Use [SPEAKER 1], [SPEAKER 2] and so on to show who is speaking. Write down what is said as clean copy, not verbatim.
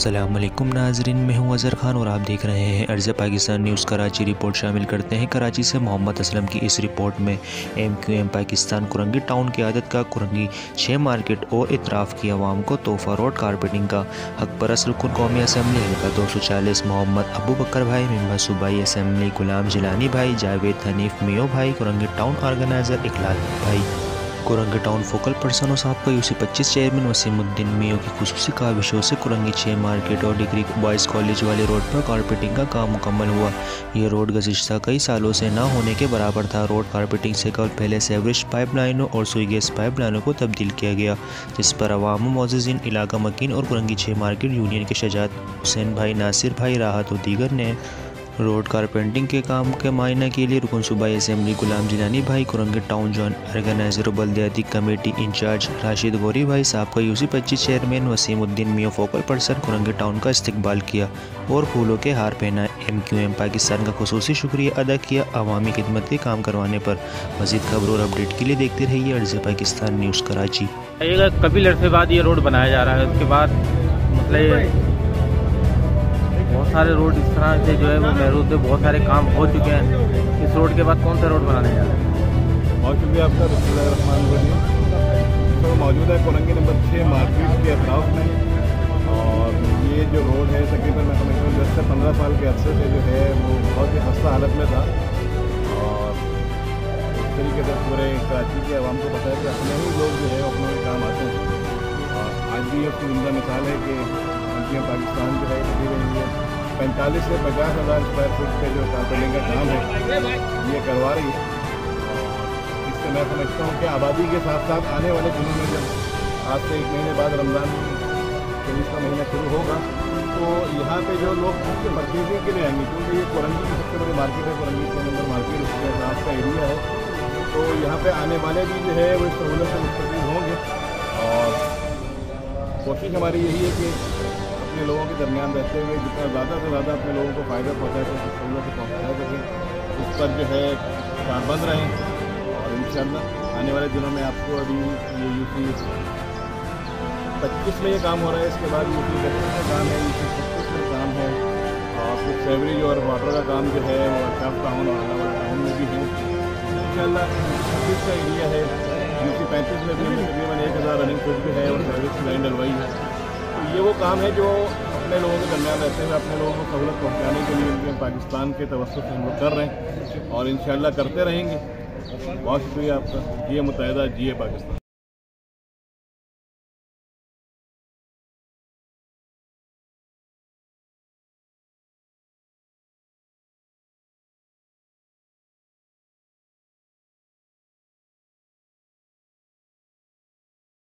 [SPEAKER 1] अस्सलाम वालेकुम नाजरीन, मैं हूं अज़हर खान और आप देख रहे हैं अर्ज़ पाकिस्तान न्यूज़। कराची रिपोर्ट शामिल करते हैं। कराची से मोहम्मद असलम की इस रिपोर्ट में MQM पाकिस्तान कुरंगी टाउन की आदत का कुरंगी 6 मार्केट और इतराफ़ की आवाम को तोहफ़ा रोड कारपेटिंग का हक परस रुकन कौमी असम्बली हल्का 240 मोहम्मद अबू बकर भाई, मेंबर सूबाई असम्बली गुलाम जिलानी भाई, जावेद हनीफ मियो भाई, कुरंगी टाउन ऑर्गेनाइज़र इकलाल भाई, कुरंगी टाउन फोकल पर्सन और साहब का UC25 चेयरमैन वसीमुद्दीन मियो की खुसूसी काविशों से कुरंगी 6 मार्केट और डिग्री बॉयज़ कॉलेज वाले रोड पर कारपेटिंग का काम मुकम्मल हुआ। यह रोड गुज़िश्ता कई सालों से ना होने के बराबर था। रोड कारपेटिंग से कल पहले सेवरेज पाइप लाइनों और सुई गैस पाइप लाइनों को तब्दील किया गया, जिस पर अवाम मोअज़्ज़िज़ीन, इलाका मकीन और कुरंगी 6 मार्केट यूनियन के शजात हुसैन भाई, नासिर भाई, राहत और दीगर ने रोड कारपेंटिंग के काम के मायने के लिए रुकन सूबाई असम्बली गुलाम जिलानी भाई, कुरंगी टाउन जॉन ऑर्गेनाइजर बल्दियाती कमेटी इंचार्ज राशिद गौरी भाई साहब का UC25 chairman Wasimuddin Miyo focal person Korangi town का इस्तकबाल किया और फूलों के हार पहनाए। MQM पाकिस्तान का खुसूसी शुक्रिया अदा किया अवामी खिदमत के काम करवाने पर। मज़ीद खबर और अपडेट के लिए देखते रहिए अर्ज़ पाकिस्तान न्यूज़ कराची।
[SPEAKER 2] कभी अरसे बाद ये रोड बनाया जा रहा है, उसके बाद मतलब बहुत सारे रोड इस तरह से जो है वो महरूद है, बहुत सारे काम हो चुके हैं। इस रोड के बाद कौन सा रोड बनाने जा रहे हैं?
[SPEAKER 3] बहुत शुक्रिया आपका। बिस्मिल्लाहिर्रहमानिर्रहीम। तो मौजूद है कुरंगी नंबर 6 मार्केट के अतराफ में, और ये जो रोड है तकरीबन मैं समझता हूँ 10 से 15 साल के अरसे से जो है वो बहुत ही खस्ता हालत में था। और इस तरीके से पूरे कराची के अवाम को पता है कि अपने ही लोग जो है अपने काम आते हैं। और आज भी उसकी जिंदा मिसाल है कि पाकिस्तान जो है तकरीबन 45 से 50 हज़ार स्क्वायर फुट पे जो कारपेंटिंग का काम है ये करवा रही है। और इससे मैं समझता हूँ कि आबादी के साथ साथ आने वाले दिनों में जब आज से 1 महीने बाद रमज़ान 23 का महीना शुरू होगा तो यहाँ पे जो लोग परचेजिंग के लिए आएंगे, क्योंकि ये कुरंगी की सबसे बड़ी मार्केट है, कुरंगी 6 नंबर मार्केट उसके साथ का एरिया है, तो यहाँ पे आने वाले भी जो है वो इस सहूलत से मुस्तफ़ीद होंगे। और कोशिश हमारी यही है कि अपने लोगों के दरमियान रहते हुए जितना ज़्यादा से ज़्यादा अपने लोगों को फ़ायदा पहुँचा सकें, सहूलत से पहुँचा सकें, उस पर जो है कारबंद रहें। और इंशाअल्लाह आने वाले दिनों में आपको अभी ये UC25 में ये काम हो रहा है, इसके बाद UC25 में काम है, UC26 में काम है, और कुछ सेवरेज और वाटर का काम जो है वो अशाफ टाउन और अलावा टाउन में भी है। इंशाअल्लाह 26 का एरिया है। UC35 में भी हमें तकरीबन 1000 रनिंग फुट भी है और सर्विस लाइन डलवाई है। तो ये वो काम है जो अपने लोगों के दरमियान रहते हुए अपने लोगों को सहूलत पहुँचाने के लिए पाकिस्तान के तवज्जुह से हम लोग कर रहे हैं और इंशाअल्लाह करते रहेंगे। बहुत शुक्रिया आपका। जिए मुत्तहिदा, जिए पाकिस्तान।